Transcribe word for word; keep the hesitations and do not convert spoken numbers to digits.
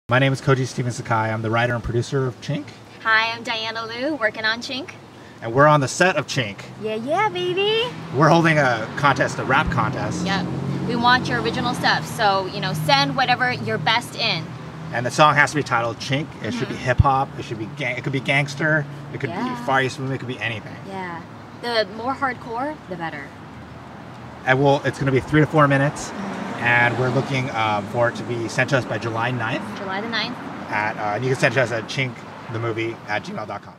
My name is Koji Steven Sakai. I'm the writer and producer of Chink. Hi, I'm Diana Liu, working on Chink. And we're on the set of Chink. Yeah, yeah, baby. We're holding a contest, a rap contest. Yep. We want your original stuff, so, you know, send whatever you're best in. And the song has to be titled Chink. It mm-hmm. should be hip hop. It should be gang. It could be gangster. It could yeah. be Far East Movement. It could be anything. Yeah. The more hardcore, the better. And we'll, it's going to be three to four minutes. Mm-hmm. And we're looking um, for it to be sent to us by July ninth. July the ninth. At, uh, and you can send to us at chinkthemovie at gmail dot com.